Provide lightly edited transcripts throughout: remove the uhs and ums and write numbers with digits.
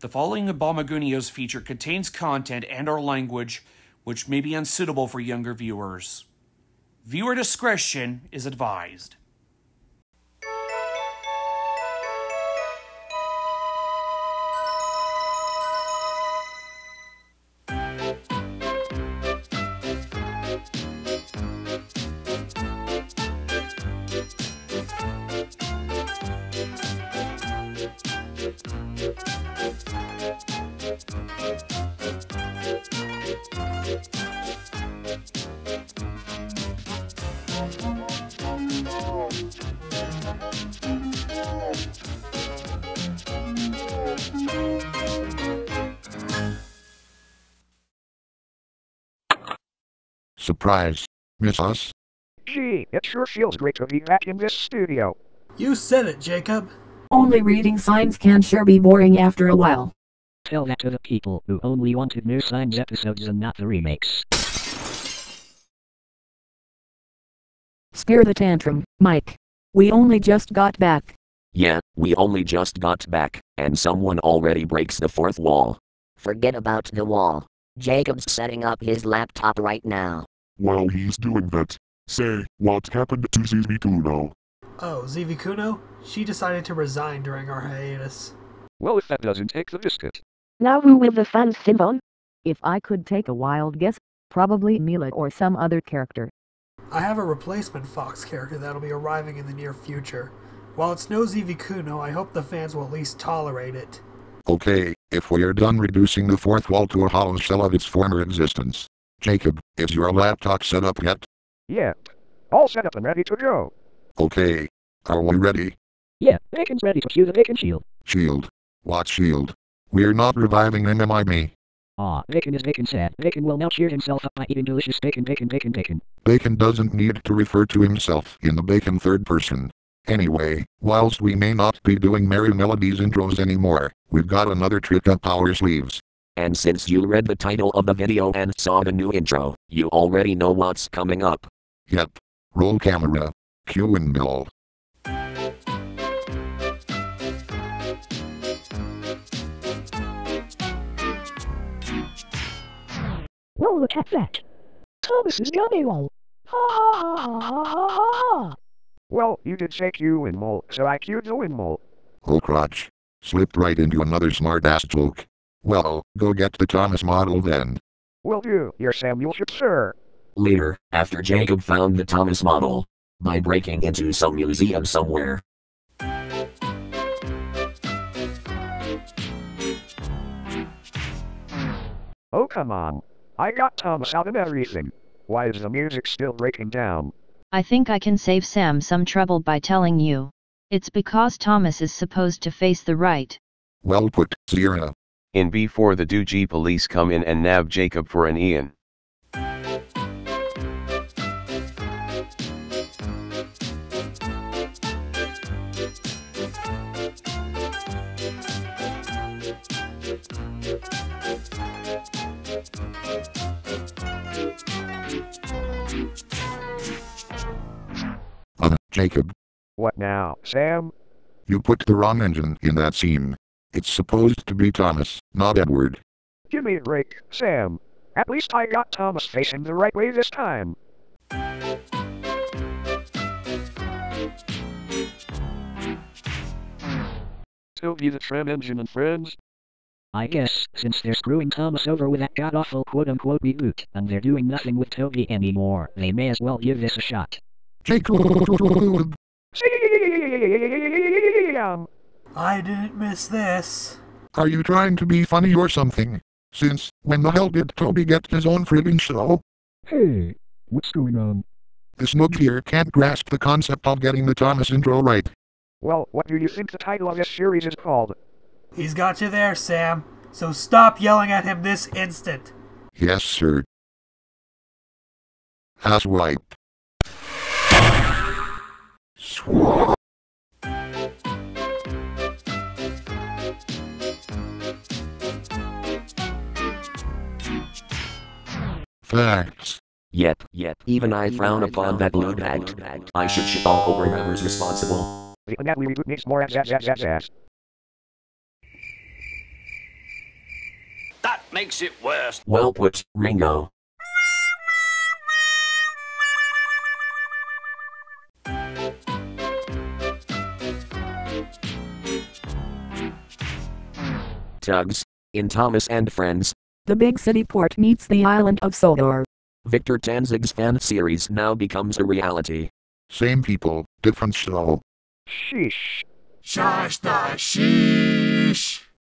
The following Abomagoonios feature contains content and/or language which may be unsuitable for younger viewers. Viewer discretion is advised. Surprise. Miss us? Gee, it sure feels great to be back in this studio. You said it, Jacob. Only reading signs can sure be boring after a while. Tell that to the people who only wanted new Signs episodes and not the remakes. Spare the tantrum, Mike. We only just got back. Yeah, we only just got back, and someone already breaks the fourth wall. Forget about the wall. Jacob's setting up his laptop right now. While he's doing that, say, what happened to Zivikuno? Oh, Zivikuno? She decided to resign during our hiatus. Well, if that doesn't take the biscuit. Now who will the fans sing on? If I could take a wild guess, probably Mila or some other character. I have a replacement Fox character that'll be arriving in the near future. While it's no Zivikuno, I hope the fans will at least tolerate it. Okay, if we're done reducing the fourth wall to a hollow shell of its former existence. Jacob, is your laptop set up yet? Yeah. All set up and ready to go. Okay. Are we ready? Yeah, Bacon's ready to cue the Bacon Shield. Shield. What shield? We're not reviving MMIB. Aw, Bacon is Bacon sad. Bacon will now cheer himself up by eating delicious bacon. Bacon doesn't need to refer to himself in the Bacon third person. Anyway, whilst we may not be doing Merry Melodies intros anymore, we've got another trick up our sleeves. And since you read the title of the video and saw the new intro, you already know what's coming up. Yep. Roll camera. Cue and Bill. Well, look at that. Thomas is yummy one. Ha ha ha ha ha ha ha. Well, you did say Q and Mole, so I cued the windmill. Oh crotch. Slipped right into another smart-ass joke. Well, go get the Thomas model then. Will do, your Samuelship, sir. Later, after Jacob found the Thomas model, by breaking into some museum somewhere. Oh come on. I got Thomas out and everything. Why is the music still breaking down? I think I can save Sam some trouble by telling you. It's because Thomas is supposed to face the right. Well put, Sierra. In B4 the Doogie police come in and nab Jacob for an Ian. Jacob. What now, Sam? You put the wrong engine in that scene. It's supposed to be Thomas, not Edward. Give me a break, Sam. At least I got Thomas facing the right way this time. Toby the Tram Engine and friends? I guess, since they're screwing Thomas over with that god-awful quote-unquote reboot, and they're doing nothing with Toby anymore, they may as well give this a shot. Jacob! I didn't miss this. Are you trying to be funny or something? Since, when the hell did Toby get his own friggin' show? Hey, what's going on? The snook here can't grasp the concept of getting the Thomas intro right. Well, what do you think the title of this series is called? He's got you there, Sam. So stop yelling at him this instant. Yes, sir. Asswipe. Swap. Facts. Yep, even I frown upon that lewd act. I should shit all over whoever's responsible. The unhappily reboot makes more ass. makes it worse. Well put, Ringo. Tugs, in Thomas and Friends. The big city port meets the island of Sodor. Victor Tanzig's fan series now becomes a reality. Same people, different show. Sheesh. Shush the sheesh.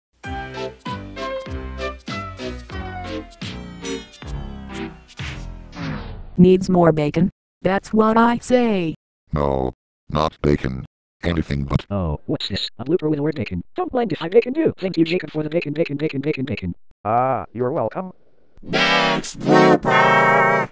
Needs more bacon. That's what I say. No, not bacon. Anything but. Oh, what's this? A blooper with the word bacon. Don't mind if I bacon do. Thank you, Jacob, for the bacon. You're welcome. Next blooper.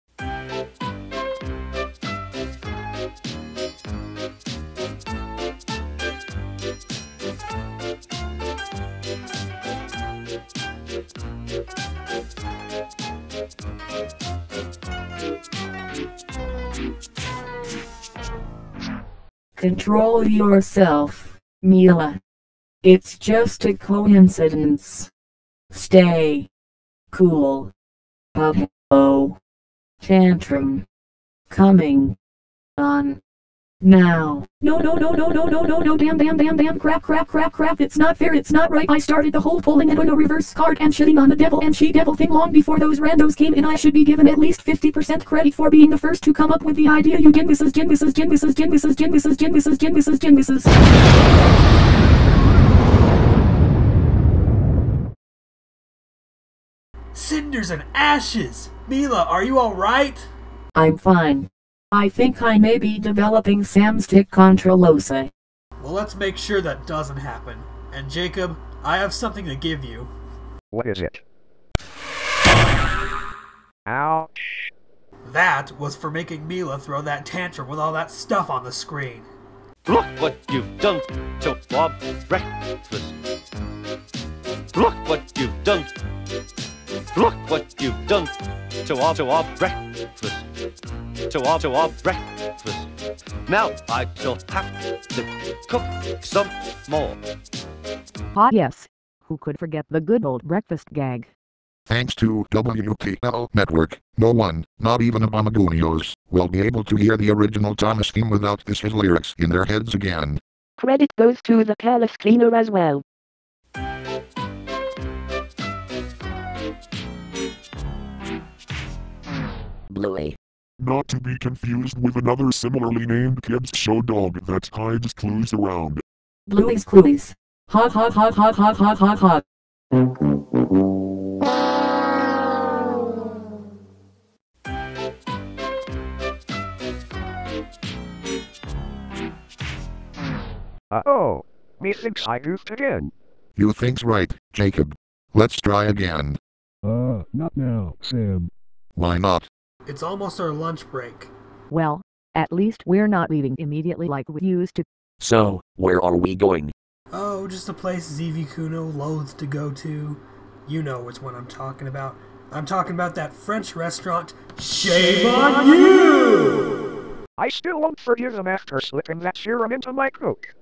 Control yourself, Mila. It's just a coincidence. Stay cool. Oh, tantrum. Coming on now. No, damn, crap, it's not fair, it's not right. I started the whole pulling it on a reverse card and shitting on the devil and she-devil thing long before those randos came in. I should be given at least 50% credit for being the first to come up with the idea. You geniuses. Cinders and ashes! Mila, are you alright? I'm fine. I think I may be developing samstick controlosa. Well, let's make sure that doesn't happen. And Jacob, I have something to give you. What is it? Ouch. That was for making Mila throw that tantrum with all that stuff on the screen. Look what you've done to our breakfast. Look what you've done. Look what you've done to our breakfast. To our breakfast. Now I shall have to cook some more. Ah yes. Who could forget the good old breakfast gag? Thanks to WPL Network, no one, not even Abomagoonios, will be able to hear the original Thomas theme without his lyrics in their heads again. Credit goes to the palace cleaner as well. Bluey. Not to be confused with another similarly named kids show dog that hides clues around. Bluey's Clues. Ha. Uh-oh. Methinks I goofed again. You think's right, Jacob. Let's try again. Not now, Sam. Why not? It's almost our lunch break. Well, at least we're not leaving immediately like we used to. So, where are we going? Oh, just a place ZV Kuno loathes to go to. You know which one I'm talking about. I'm talking about that French restaurant, Shame on You! I still won't forgive them after slipping that serum into my Coke.